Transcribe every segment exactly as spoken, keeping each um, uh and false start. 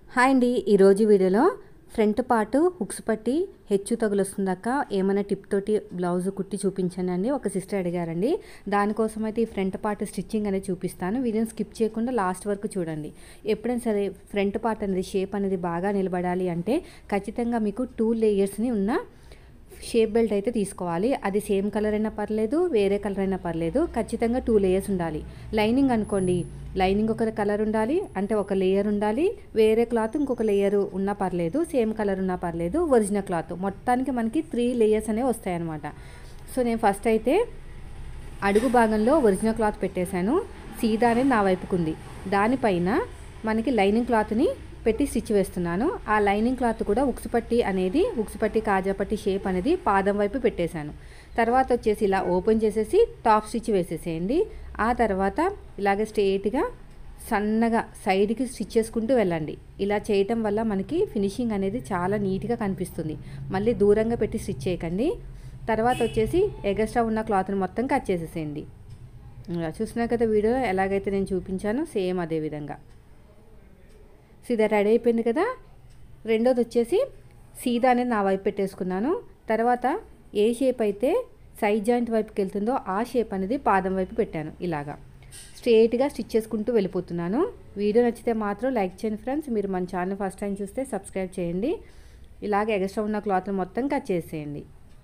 Hi అండి, ఈరోజు వీడియోలో ఫ్రంట్ పార్ట్ హుక్స్ పట్టి హెచ్చు తగులు వస్తుందాక ఏమైనా టిప్ తోటి బ్లౌజ్ కుట్టి చూపించండి అండి ఒక సిస్టర్ అడిగారండి. దానికోసం అయితే ఈ ఫ్రంట్ పార్ట్ స్టిచ్చింగ్ అనేది చూపిస్తాను. వీడియోని స్కిప్ చేయకుండా లాస్ట్ వరకు చూడండి. ఎప్పుడైనా సరే ఫ్రంట్ పార్ట్ అనేది షేప్ అనేది బాగా నిలబడాలి అంటే ఖచ్చితంగా మీకు టూ లేయర్స్ని ఉన్న షేప్ బెల్ట్ అయితే తీసుకోవాలి. అది సేమ్ కలర్ అయినా పర్లేదు, వేరే కలర్ అయినా పర్లేదు, ఖచ్చితంగా టూ లేయర్స్ ఉండాలి. లైనింగ్ అనుకోండి, లైనింగ్ ఒక కలర్ ఉండాలి, అంటే ఒక లేయర్ ఉండాలి, వేరే క్లాత్ ఇంకొక లేయర్ ఉన్నా పర్లేదు, సేమ్ కలర్ ఉన్నా పర్లేదు, ఒరిజినల్ క్లాత్ మొత్తానికి మనకి త్రీ లేయర్స్ అనేవి వస్తాయన్నమాట. సో నేను ఫస్ట్ అయితే అడుగు భాగంలో ఒరిజినల్ క్లాత్ పెట్టేశాను. సీదా అనేది నా వైపుకు ఉంది. దానిపైన మనకి లైనింగ్ క్లాత్ని పెట్టి స్టిచ్ వేస్తున్నాను. ఆ లైనింగ్ క్లాత్ కూడా ఉక్స్ పట్టి అనేది ఉక్స్ పట్టి కాజా పట్టి షేప్ అనేది పాదం వైపు పెట్టేశాను. తర్వాత వచ్చేసి ఇలా ఓపెన్ చేసేసి టాప్ స్టిచ్ వేసేసేయండి. ఆ తర్వాత ఇలాగే స్ట్రెయిట్గా సన్నగా సైడ్కి స్టిచ్ చేసుకుంటూ వెళ్ళండి. ఇలా చేయటం వల్ల మనకి ఫినిషింగ్ అనేది చాలా నీట్గా కనిపిస్తుంది. మళ్ళీ దూరంగా పెట్టి స్టిచ్ చేయకండి. తర్వాత వచ్చేసి ఎగస్ట్రా ఉన్న క్లాత్ని మొత్తం కట్ చేసేసేయండి. చూస్తున్నారు కదా వీడియోలో ఎలాగైతే నేను చూపించానో సేమ్ అదే విధంగా. సీదా రెడీ అయిపోయింది కదా. రెండోది వచ్చేసి సీదా అనేది నా వైపు పెట్టేసుకున్నాను. తర్వాత ఏ షేప్ అయితే సైడ్ జాయింట్ వైపుకి వెళ్తుందో ఆ షేప్ అనేది పాదం వైపు పెట్టాను. ఇలాగా స్ట్రెయిట్గా స్టిచ్ చేసుకుంటూ వెళ్ళిపోతున్నాను. వీడియో నచ్చితే మాత్రం లైక్ చేయండి ఫ్రెండ్స్. మీరు మన ఛానల్ ఫస్ట్ టైం చూస్తే సబ్స్క్రైబ్ చేయండి. ఇలాగే ఎక్స్ట్రా ఉన్న క్లాత్ మొత్తం కట్ చేసేయండి.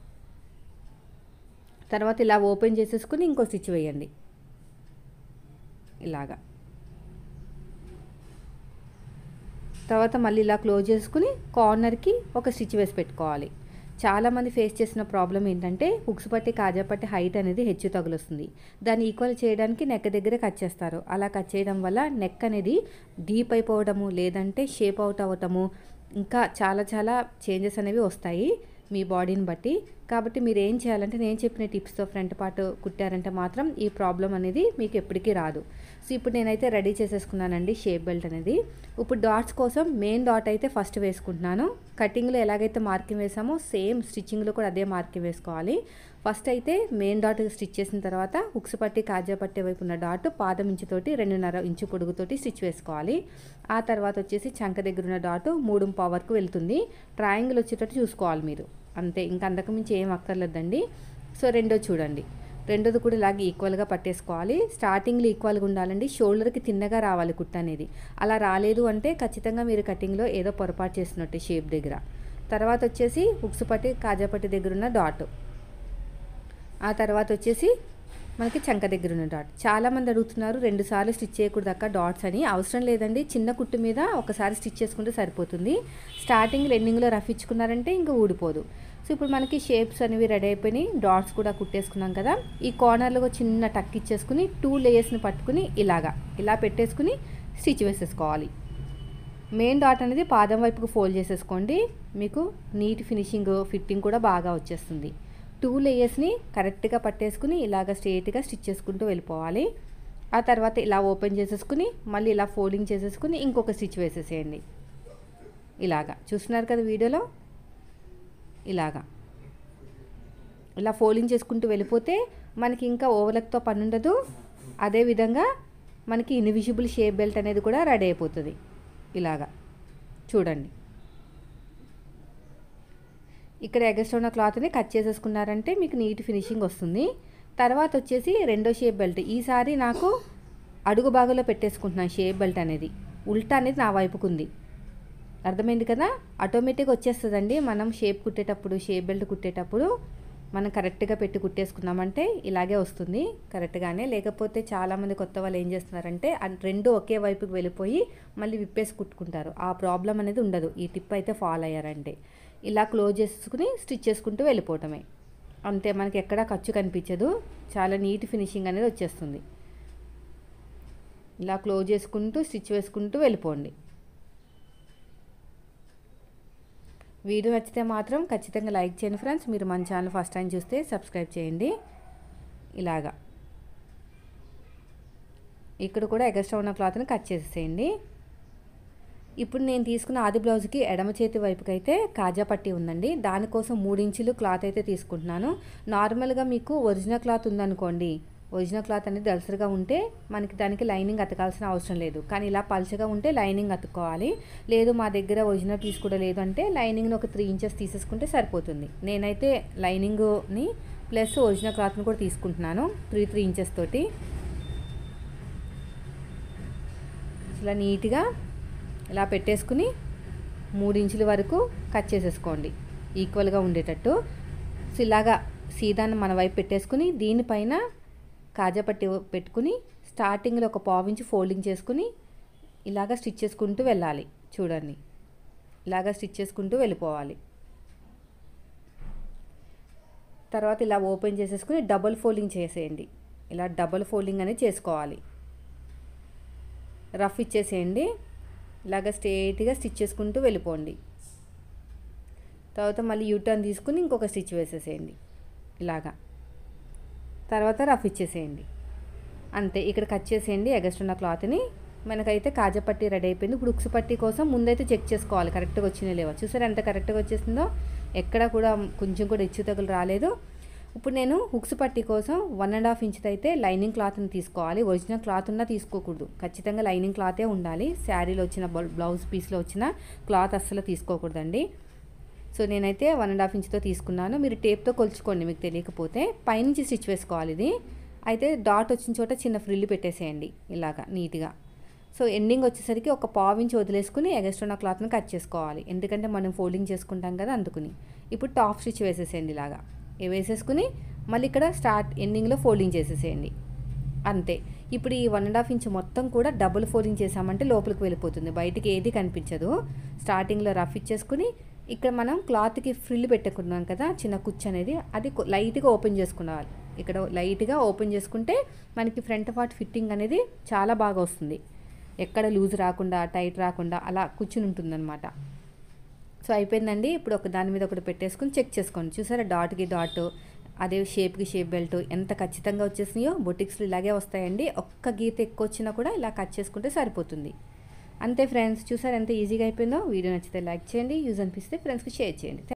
తర్వాత ఇలా ఓపెన్ చేసేసుకుని ఇంకో స్టిచ్ వేయండి. ఇలాగా తర్వాత మళ్ళీ ఇలా క్లోజ్ చేసుకుని కార్నర్కి ఒక స్టిచ్ వేసి పెట్టుకోవాలి. చాలామంది ఫేస్ చేసిన ప్రాబ్లం ఏంటంటే హుక్స్ పట్టి కాజా పట్టి హైట్ అనేది హెచ్చు తగులుస్తుంది. దాన్ని ఈక్వల్ చేయడానికి నెక్ దగ్గర కట్ చేస్తారు. అలా కట్ చేయడం వల్ల నెక్ అనేది డీప్ అయిపోవడము, లేదంటే షేప్ అవుట్ అవ్వటము, ఇంకా చాలా చాలా చేంజెస్ అనేవి వస్తాయి మీ బాడీని బట్టి. కాబట్టి మీరు ఏం చేయాలంటే నేను చెప్పిన టిప్స్తో ఫ్రంట్ పార్ట్ కుట్టారంటే మాత్రం ఈ ప్రాబ్లం అనేది మీకు ఎప్పటికీ రాదు. సో ఇప్పుడు నేనైతే రెడీ చేసేసుకున్నానండి షేప్ బెల్ట్ అనేది. ఇప్పుడు డాట్స్ కోసం మెయిన్ డాట్ అయితే ఫస్ట్ వేసుకుంటున్నాను. కటింగ్లో ఎలాగైతే మార్కింగ్ వేసామో సేమ్ స్టిచ్చింగ్లో కూడా అదే మార్కింగ్ వేసుకోవాలి. ఫస్ట్ అయితే మెయిన్ డాట్ స్టిచ్ చేసిన తర్వాత హుక్స్ పట్టి కాజా పట్టే వైపు ఉన్న డాట్ పాదం ఇంచుతోటి రెండున్నర ఇంచు పొడుగుతోటి స్టిచ్ వేసుకోవాలి. ఆ తర్వాత వచ్చేసి చంక దగ్గర ఉన్న డాట్ మూడు పావు వరకు వెళ్తుంది. ట్రయాంగిల్ వచ్చేటట్టు చూసుకోవాలి మీరు, అంతే. ఇంకా అంతకుమించి ఏం అక్కర్లేదండి. సో రెండో చూడండి, రెండోది కూడా ఇలాగే ఈక్వల్గా పట్టేసుకోవాలి. స్టార్టింగ్లో ఈక్వల్గా ఉండాలండి. షోల్డర్కి తిన్నగా రావాలి కుట్ట అనేది. అలా రాలేదు అంటే ఖచ్చితంగా మీరు కటింగ్లో ఏదో పొరపాటు చేసినట్టు షేప్ దగ్గర. తర్వాత వచ్చేసి హుక్స్ పట్టి కాజా పట్టి దగ్గర ఉన్న డాట్. ఆ తర్వాత వచ్చేసి మనకి చంక దగ్గర ఉన్న డాట్. చాలామంది అడుగుతున్నారు రెండు సార్లు స్టిచ్ చేయకూడదు అక్క డాట్స్ అని. అవసరం లేదండి, చిన్న కుట్టు మీద ఒకసారి స్టిచ్ చేసుకుంటే సరిపోతుంది. స్టార్టింగ్ ఎండింగ్లో రఫ్ ఇచ్చుకున్నారంటే ఇంకా ఊడిపోదు. సో ఇప్పుడు మనకి షేప్స్ అనేవి రెడీ అయిపోయినాయి. డాట్స్ కూడా కుట్టేసుకున్నాం కదా. ఈ కార్నర్లో చిన్న టక్ ఇచ్చేసుకుని టూ లేయర్స్ని పట్టుకుని ఇలాగా ఇలా పెట్టేసుకుని స్టిచ్ వేసేసుకోవాలి. మెయిన్ డాట్ అనేది పాదం వైపుకు ఫోల్డ్ చేసేసుకోండి. మీకు నీట్ ఫినిషింగ్ ఫిట్టింగ్ కూడా బాగా వచ్చేస్తుంది. టూ లేయర్స్ని కరెక్ట్గా పట్టేసుకుని ఇలాగ స్ట్రెయిట్గా స్టిచ్ చేసుకుంటూ వెళ్ళిపోవాలి. ఆ తర్వాత ఇలా ఓపెన్ చేసేసుకుని మళ్ళీ ఇలా ఫోల్డింగ్ చేసేసుకుని ఇంకొక స్టిచ్ వేసేసేయండి. ఇలాగా చూస్తున్నారు కదా వీడియోలో. ఇలాగా ఇలా ఫోల్డింగ్ చేసుకుంటూ వెళ్ళిపోతే మనకి ఇంకా ఓవర్లక్తో పని ఉండదు. అదేవిధంగా మనకి ఇన్విజిబుల్ షేప్ బెల్ట్ అనేది కూడా రెడీ అయిపోతుంది. ఇలాగా చూడండి. ఇక్కడ ఎగస్ట్రా ఉన్న క్లాత్ని కట్ చేసేసుకున్నారంటే మీకు నీట్ ఫినిషింగ్ వస్తుంది. తర్వాత వచ్చేసి రెండో షేప్ బెల్ట్. ఈసారి నాకు అడుగు భాగంలో పెట్టేసుకుంటున్నాను షేప్ బెల్ట్ అనేది. ఉల్టా అనేది నా వైపుకు ఉంది. అర్థమైంది కదా. ఆటోమేటిక్గా వచ్చేస్తుందండి. మనం షేప్ కుట్టేటప్పుడు షేప్ బెల్ట్ కుట్టేటప్పుడు మనం కరెక్ట్గా పెట్టి కుట్టేసుకున్నామంటే ఇలాగే వస్తుంది కరెక్ట్గానే. లేకపోతే చాలామంది కొత్త వాళ్ళు ఏం చేస్తున్నారంటే రెండు ఒకే వైపుకి వెళ్ళిపోయి మళ్ళీ విప్పేసి కుట్టుకుంటారు. ఆ ప్రాబ్లం అనేది ఉండదు ఈ టిప్ అయితే ఫాలో అయ్యారంటే. ఇలా క్లోజ్ చేసుకుని స్టిచ్ చేసుకుంటూ వెళ్ళిపోవటమే అంతే. మనకి ఎక్కడా ఖర్చు కనిపించదు. చాలా నీట్ ఫినిషింగ్ అనేది వచ్చేస్తుంది. ఇలా క్లోజ్ చేసుకుంటూ స్టిచ్ వేసుకుంటూ వెళ్ళిపోండి. వీడియో నచ్చితే మాత్రం ఖచ్చితంగా లైక్ చేయండి ఫ్రెండ్స్. మీరు మన ఛానల్ ఫస్ట్ టైం చూస్తే సబ్స్క్రైబ్ చేయండి. ఇలాగా ఇక్కడ కూడా ఎక్స్ట్రా ఉన్న క్లాత్ని కట్ చేసేసేయండి. ఇప్పుడు నేను తీసుకున్న ఆది బ్లౌజ్కి ఎడమ చేతి వైపుకి అయితే కాజా పట్టి ఉందండి. దానికోసం మూడు ఇంచులు క్లాత్ అయితే తీసుకుంటున్నాను. నార్మల్గా మీకు ఒరిజినల్ క్లాత్ ఉందనుకోండి, ఒరిజినల్ క్లాత్ అనేది దళసరిగా ఉంటే మనకి దానికి లైనింగ్ అతకాల్సిన అవసరం లేదు. కానీ ఇలా పల్చగా ఉంటే లైనింగ్ అతుక్కోవాలి. లేదు మా దగ్గర ఒరిజినల్ పీస్ కూడా లేదు అంటే లైనింగ్ని ఒక త్రీ ఇంచెస్ తీసేసుకుంటే సరిపోతుంది. నేనైతే లైనింగ్ని ప్లస్ ఒరిజినల్ క్లాత్ని కూడా తీసుకుంటున్నాను త్రీ త్రీ ఇంచెస్ తోటి. ఇలా నీట్గా ఇలా పెట్టేసుకుని మూడు ఇంచుల వరకు కట్ చేసేసుకోండి ఈక్వల్గా ఉండేటట్టు. సో ఇలాగా సీదాన్ని మన వైపు పెట్టేసుకుని దీనిపైన కాజాపట్టి పెట్టుకుని స్టార్టింగ్లో ఒక పావు ఇంచు ఫోల్డింగ్ చేసుకుని ఇలాగ స్టిచ్ చేసుకుంటూ వెళ్ళాలి. చూడండి ఇలాగ స్టిచ్ చేసుకుంటూ వెళ్ళిపోవాలి. తర్వాత ఇలా ఓపెన్ చేసేసుకుని డబుల్ ఫోల్డింగ్ చేసేయండి. ఇలా డబుల్ ఫోల్డింగ్ అనేది చేసుకోవాలి. రఫ్ ఇచ్చేసేయండి. ఇలాగ స్ట్రేట్గా స్టిచ్ చేసుకుంటూ వెళ్ళిపోండి. తర్వాత మళ్ళీ యూటర్న్ తీసుకుని ఇంకొక స్టిచ్ వేసేసేయండి ఇలాగా. తర్వాత రఫ్ ఇచ్చేసేయండి. అంతే, ఇక్కడ కట్ చేసేయండి ఎగస్ట్రున్న క్లాత్ని. మనకైతే కాజాపట్టి రెడీ అయిపోయింది. ఇప్పుడు ఉక్సు పట్టి కోసం ముందైతే చెక్ చేసుకోవాలి కరెక్ట్గా వచ్చినా లేవా. చూసారా ఎంత కరెక్ట్గా వచ్చేసిందో, ఎక్కడ కూడా కొంచెం కూడా ఇచ్చు తగులు రాలేదు. ఇప్పుడు నేను హుక్స్ పట్టి కోసం వన్ అండ్ హాఫ్ ఇంచ్ అయితే లైనింగ్ క్లాత్ని తీసుకోవాలి. ఒరిజినల్ క్లాత్ ఉన్నా తీసుకోకూడదు, ఖచ్చితంగా లైనింగ్ క్లాతే ఉండాలి. శారీలో వచ్చిన బ్లౌజ్ పీస్లో వచ్చిన క్లాత్ అస్సలు తీసుకోకూడదండి. సో నేనైతే వన్ అండ్ హాఫ్ ఇంచ్తో తీసుకున్నాను. మీరు టేప్తో కొలుచుకోండి మీకు తెలియకపోతే. పైనుంచి స్టిచ్ వేసుకోవాలి. ఇది అయితే డాట్ వచ్చిన చోట చిన్న ఫ్రిల్లు పెట్టేసేయండి ఇలాగా నీట్గా. సో ఎండింగ్ వచ్చేసరికి ఒక పావు ఇంచ్ వదిలేసుకుని ఎగస్ట్రా క్లాత్ని కట్ చేసుకోవాలి, ఎందుకంటే మనం ఫోల్డింగ్ చేసుకుంటాం కదా అందుకుని. ఇప్పుడు టాప్ స్టిచ్ వేసేసేయండి ఇలాగా వేసేసుకుని మళ్ళీ ఇక్కడ స్టార్ట్ ఎండింగ్లో ఫోల్డింగ్ చేసేసేయండి అంతే. ఇప్పుడు ఈ వన్ అండ్ హాఫ్ ఇంచ్ మొత్తం కూడా డబుల్ ఫోల్డింగ్ చేసామంటే లోపలికి వెళ్ళిపోతుంది, బయటికి ఏది కనిపించదు. స్టార్టింగ్లో రఫ్ ఇచ్చేసుకుని ఇక్కడ మనం క్లాత్కి ఫ్రిల్ పెట్టుకున్నాం కదా చిన్న కుచ్చు అనేది, అది లైట్గా ఓపెన్ చేసుకున్నావాలి. ఇక్కడ లైట్గా ఓపెన్ చేసుకుంటే మనకి ఫ్రంట్ పార్ట్ ఫిట్టింగ్ అనేది చాలా బాగా వస్తుంది, ఎక్కడ లూజ్ రాకుండా టైట్ రాకుండా అలా కూర్చుని ఉంటుందన్నమాట. సో అయిపోయిందండి. ఇప్పుడు ఒక దాని మీద ఒకటి పెట్టేసుకుని చెక్ చేసుకోండి. చూసారా డాట్కి డాట్, అదే షేప్కి షేప్ బెల్ట్ ఎంత ఖచ్చితంగా వచ్చేసినాయో. బొటిక్స్లో ఇలాగే వస్తాయండి, ఒక్క గీత ఎక్కువ వచ్చినా కూడా ఇలా కట్ చేసుకుంటే సరిపోతుంది. అంతే ఫ్రెండ్స్, చూసారు ఎంత ఈజీగా అయిపోయిందో. వీడియో నచ్చితే లైక్ చేయండి, యూజ్ అనిపిస్తే ఫ్రెండ్స్కి షేర్ చేయండి.